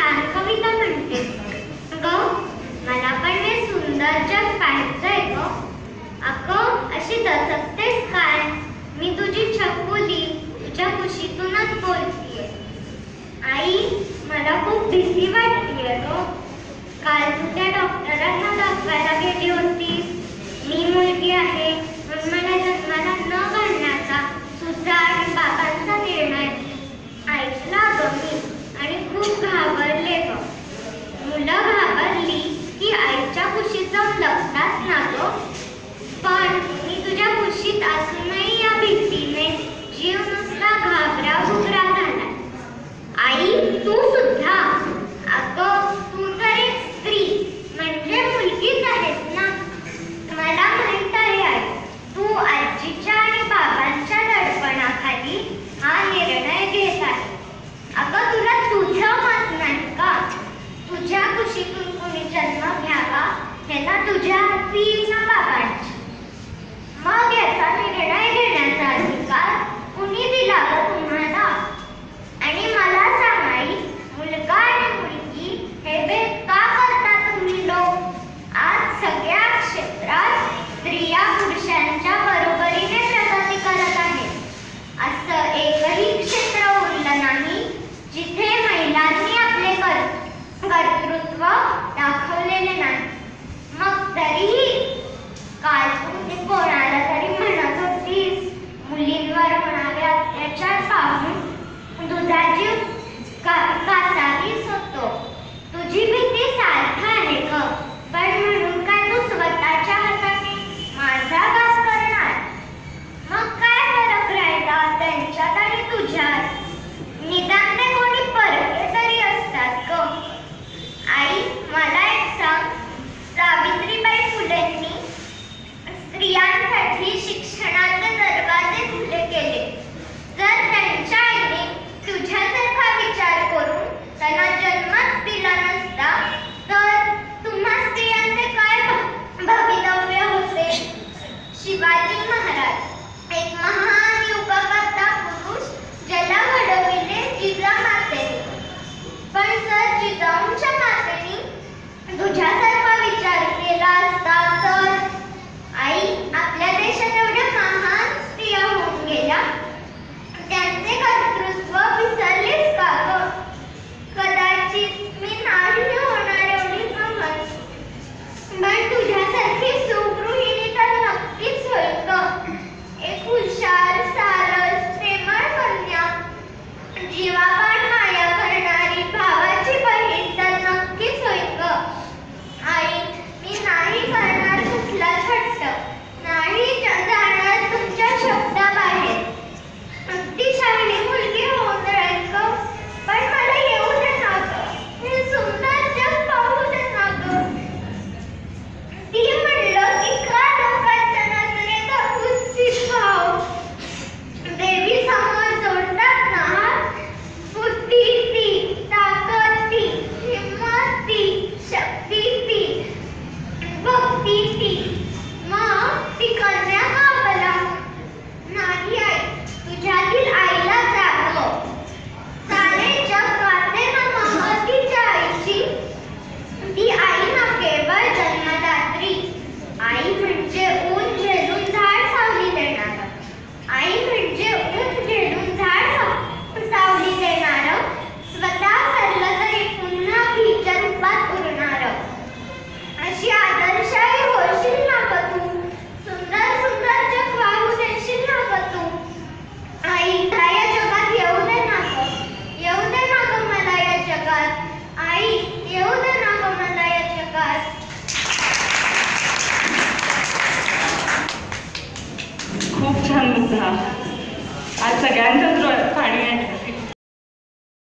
छान कविता म्हणते ग. मला पण हे सुंदर जग पाहायचंय ग. अगं अशी दचकतेस काय? मी तुझी छकुली, तुझ्या कुशीतूनच बोलतीये. आई, मला खूप भीती वाटतीये ग. काल तू त्या डॉक्टरांना दाखवायला गेली होतीस. मी मुलगी आहे म्हणून मला जन्माला न घालण्याचा तुझा आणि बाबांचा निर्णय ऐकला ग मी, आणि खूप घाबरले ग. मुलं घाबरली की आईच्या कुशीत जाऊन लपतात ना ग. पण मी तुझ्या कुशीत असूनही या भीतीने जीव नुसता घाबरा घुबरा झाला. आई, तू सुद्धा? अगं तू तर एक स्त्री म्हणजे मुलगीच आहेस ना. मला माहित आहे आई, तू आजीच्या आणि बाबांच्या दडपणाखाली हा निर्णय घेत आहे. अगं तुला तुझं मत नाही का? तुझ्या कुशीतून कुणी जन्म घ्यावा हे ना तुझ्या हाती ना बाबांची. मग याचा निर्णय घेण्याचा अधिकार कुणी दिला ग तुम्हाला? आणि मला सांग आई, मुलगा आणि मुलगी हे भेद का करता तुम्ही लोक? आज सगळ्या क्षेत्रात स्त्रिया पुरुषांच्या बरोबरीने प्रगती करत आहेत. असं एकही क्षेत्र उरलं नाही जिथे महिलांनी आपले कर्तृत्व दाखवलेले नाही. मग तरीही काल तू कोणाला तरी म्हणत होतीस मुलींवर होणारे अत्याचार पाहून तुझा जीव कासावीस होतो. तुझी भीती सारखी आहे ग. पण म्हणून काय तू स्वतःच्या हाताने माझा घास करणार? मग काय फरक राहिला त्यांच्यात आणि तुझ्यात? निदान ते कोणी परके तरी असतात ग. आई, मला एक सांग, सावित्रीबाई फुलेंनी स्त्रियांसाठी शिक्षणाचे दरवाजे खुले केले. जर त्यांच्या आईने तुझ्यासारखा विचार करून त्यांना जन्मच दिला नसता तर तुम्हा स्त्रियांचे काय भवितव्य होते? शिवाजी महाराज एक महान युगकर्ता पुरुष, ज्याला घडविले जिजामातेने. पण जर जिजाऊंच्या मातेने तुझ्यासारखा विचार केला असता तर? आई, आपल्या देशात एवढ्या महान स्त्रिया होऊन गेल्या, त्यांचे कर्तृत्व विसरलेच का ग? कदाचित मी नाही होणार एवढी महान, पण तुझ्यासारखी सुगृहिणी तर नक्कीच होईल ग. एक हुशार, सारस, प्रेमळ कन्या, जीवापाड माया करणारी भावाची बहीण तर नक्कीच होईल ग. आई, मी नाही करणार कुठलाच हट्ट, नाही जाणार तुमच्या शब्दाबाहेर. अगदी शहाणी मुलगी होऊन राहील ग. पण मला येऊ दे ना ग, हे सुंदर जग पाहू दे ना ग. ती म्हणलं की का लोकांच्या नजरेत कुत्सित भाव देवी समोर जोडतात ना हात. बुद्धी ती, ताकद ती, हिंमत ती, शक्ती ती, भक्ती ती. मग ती कन्या का बला? नाही आई, तुझ्यातील आईला जागव. सारे जग गाते ना महतीच्या आईची. ती आई ना केवळ जन्मदात्री. आई म्हणजे ऊन झेलून झाड सावली देणार. आई म्हणजे ऊन झेलून झाड सावली देणार. स्वतः ठरलं तरी पुन्हा भीच्या रूपात उरणार. अशी आदर्शाई होशील ना ग तू. सुंदर सुंदर जग वाहू देशील ना ग तू. आई, या जगात येऊ दे ना ग. येऊ दे ना ग मला या जगात. आई, येऊ दे ना ग मला या जगात. खूप छान मुद्दा. आज सगळ्यांच्याच डोळ्यात पाणी आहे.